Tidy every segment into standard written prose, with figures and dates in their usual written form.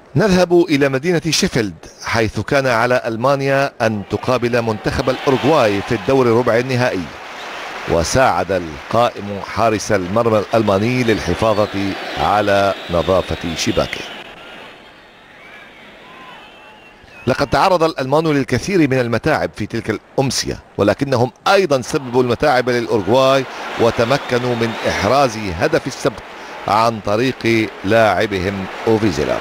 نذهب إلى مدينة شيفيلد، حيث كان على ألمانيا أن تقابل منتخب الأوروغواي في الدور ربع النهائي، وساعد القائم حارس المرمى الألماني للحفاظ على نظافة شباكه. لقد تعرض الألمان للكثير من المتاعب في تلك الأمسية، ولكنهم أيضا سببوا المتاعب للأوروغواي وتمكنوا من إحراز هدف السبق عن طريق لاعبهم أوفي زيلر.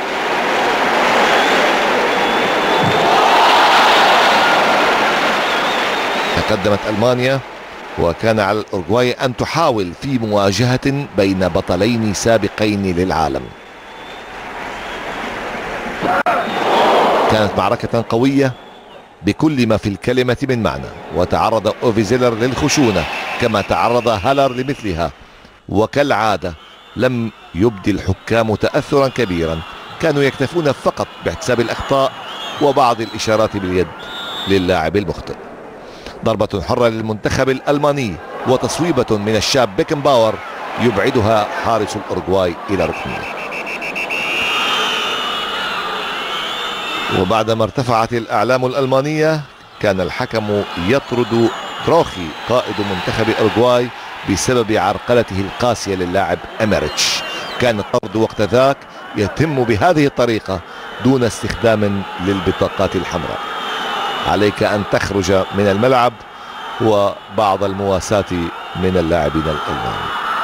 تقدمت ألمانيا، وكان على الأوروغواي أن تحاول في مواجهة بين بطلين سابقين للعالم. كانت معركة قوية بكل ما في الكلمة من معنى، وتعرض أوفي زيلر للخشونة كما تعرض هالر لمثلها، وكالعادة لم يبدي الحكام تأثرا كبيرا، كانوا يكتفون فقط باحتساب الأخطاء وبعض الإشارات باليد للاعب المخطئ. ضربة حرة للمنتخب الألماني، وتصويبة من الشاب بيكنباور يبعدها حارس الأوروغواي إلى ركنيه. وبعدما ارتفعت الأعلام الألمانية، كان الحكم يطرد كروخي قائد منتخب أوروغواي بسبب عرقلته القاسية للاعب أميريتش. كان الطرد وقت ذاك يتم بهذه الطريقة دون استخدام للبطاقات الحمراء. عليك أن تخرج من الملعب، وبعض المواساة من اللاعبين الألمان.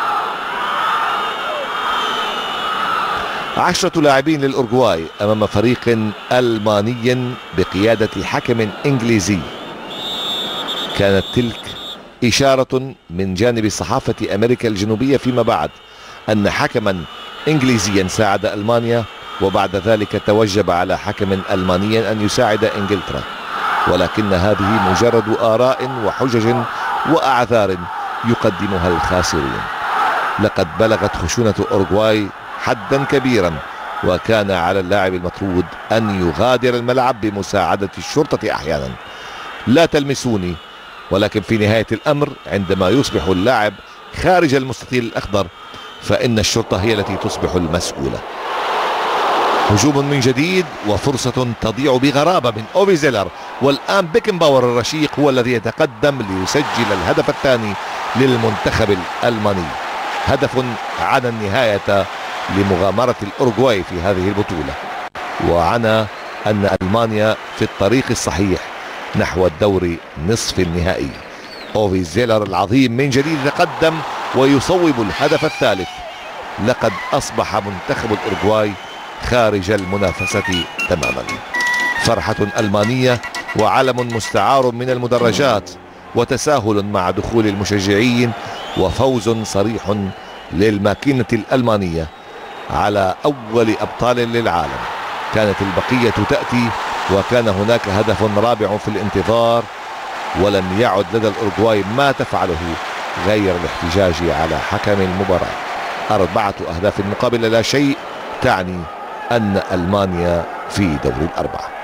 10 لاعبين للأوروغواي أمام فريق ألماني بقيادة حكم إنجليزي. كانت تلك إشارة من جانب صحافة أمريكا الجنوبية فيما بعد أن حكما إنجليزيا ساعد ألمانيا، وبعد ذلك توجب على حكم ألماني أن يساعد إنجلترا، ولكن هذه مجرد آراء وحجج وأعذار يقدمها الخاسرون. لقد بلغت خشونة أوروغواي حدا كبيرا، وكان على اللاعب المطرود أن يغادر الملعب بمساعدة الشرطة أحيانا. لا تلمسوني، ولكن في نهاية الأمر عندما يصبح اللاعب خارج المستطيل الأخضر فإن الشرطة هي التي تصبح المسؤولة. هجوم من جديد، وفرصة تضيع بغرابة من أوفي زيلر، والآن بيكنباور الرشيق هو الذي يتقدم ليسجل الهدف الثاني للمنتخب الألماني. هدف عن النهاية لمغامرة الأوروغواي في هذه البطولة، وعنى أن ألمانيا في الطريق الصحيح نحو الدور نصف النهائي. أوفي زيلر العظيم من جديد يتقدم ويصوب الهدف الثالث. لقد أصبح منتخب الأوروغواي خارج المنافسة تماما. فرحة ألمانية وعلم مستعار من المدرجات، وتساهل مع دخول المشجعين، وفوز صريح للماكينة الألمانية على أول أبطال للعالم. كانت البقية تأتي، وكان هناك هدف رابع في الانتظار، ولم يعد لدى الأوروغواي ما تفعله غير الاحتجاج على حكم المباراة. 4 أهداف مقابل لا شيء، تعني أن ألمانيا في دور الأربعة.